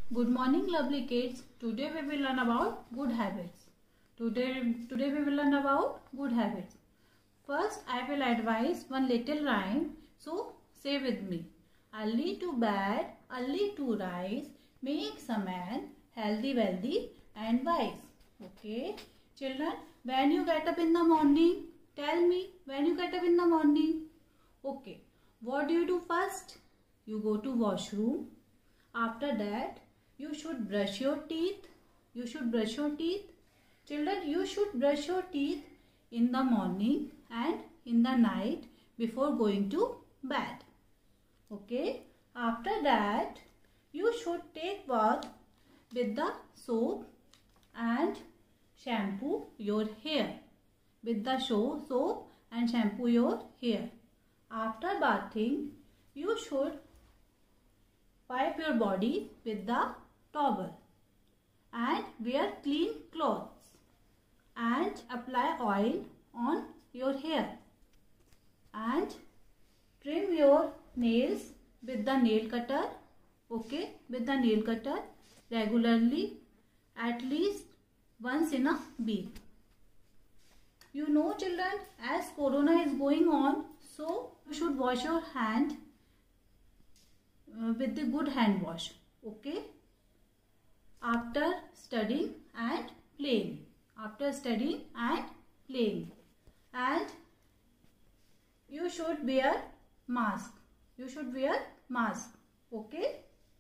Good morning, lovely kids. Today we will learn about good habits. Today we will learn about good habits. First, I will advise one little rhyme. So say with me. Early to bed, early to rise, makes a man healthy, wealthy and wise. Okay, children, when you get up in the morning, tell me when you get up in the morning. Okay, what do you do first? You go to washroom. After that, you should brush your teeth. You should brush your teeth. Children, you should brush your teeth in the morning and in the night before going to bed. Okay. After that, you should take bath with the soap and shampoo your hair. With the soap and shampoo your hair. After bathing, you should wipe your body with the towel and wear clean clothes and apply oil on your hair and trim your nails with the nail cutter. Okay, with the nail cutter regularly, at least once in a week. You know, children, as corona is going on, so you should wash your hand with the good hand wash. Okay, after studying and playing. After studying and playing. And you should wear mask. You should wear mask. Okay.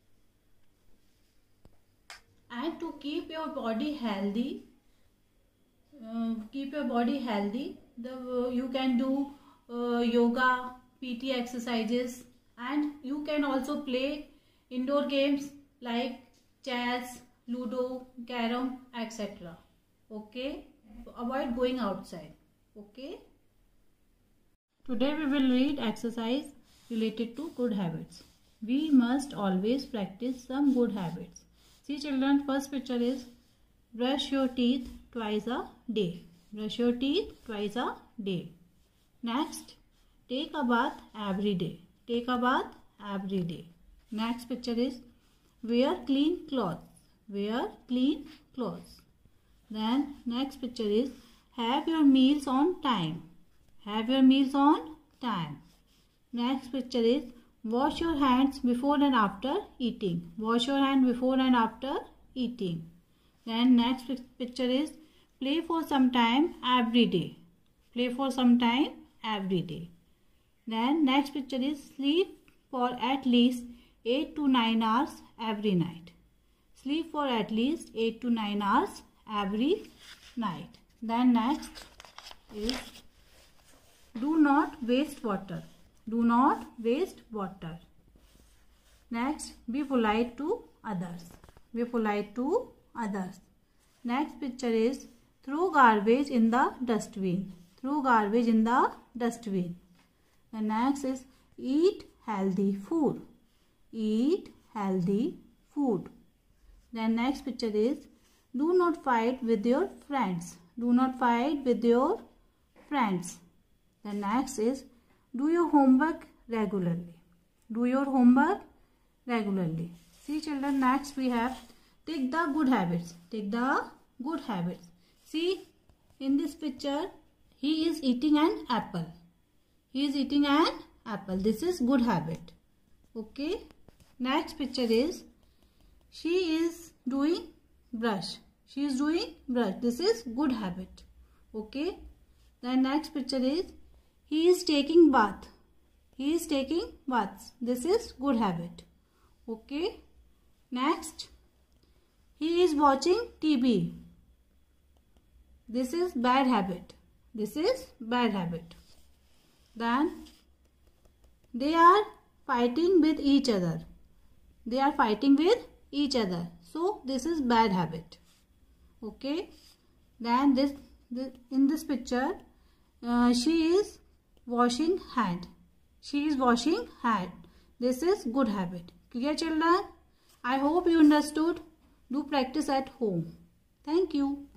And to keep your body healthy, you can do yoga, PT exercises, and you can also play indoor games like chess, ludo, carom, etc. Okay, avoid going outside. Okay, today we will read exercise related to good habits. We must always practice some good habits. See children, first picture is brush your teeth twice a day. Brush your teeth twice a day. Next, take a bath every day. Take a bath every day. Next picture is wear clean clothes. Wear clean clothes. Then next picture is have your meals on time. Have your meals on time. Next picture is wash your hands before and after eating. Wash your hand before and after eating. Then next picture is play for some time every day. Play for some time every day. Then next picture is sleep for at least 8 to 9 hours every night. Sleep for at least 8 to 9 hours every night. Then next is do not waste water. Do not waste water. Next, be polite to others. Be polite to others. Next picture is throw garbage in the dustbin. Throw garbage in the dustbin. The next is eat healthy food. Eat healthy food. Then next picture is do not fight with your friends. Do not fight with your friends. The next is do your homework regularly. Do your homework regularly. See children, next we have take the good habits. Take the good habits. See in this picture, he is eating an apple. He is eating an apple. This is good habit. Okay. Next picture is she is doing brush. She is doing brush. This is good habit. Okay. The next picture is he is taking bath. He is taking baths. This is good habit. Okay. Next, he is watching TV. This is bad habit. This is bad habit. Then they are fighting with each other. They are fighting with each other. So this is bad habit. Okay. Then in this picture, she is washing hand. She is washing hand. This is good habit. Clear children? I hope you understood. Do practice at home. Thank you.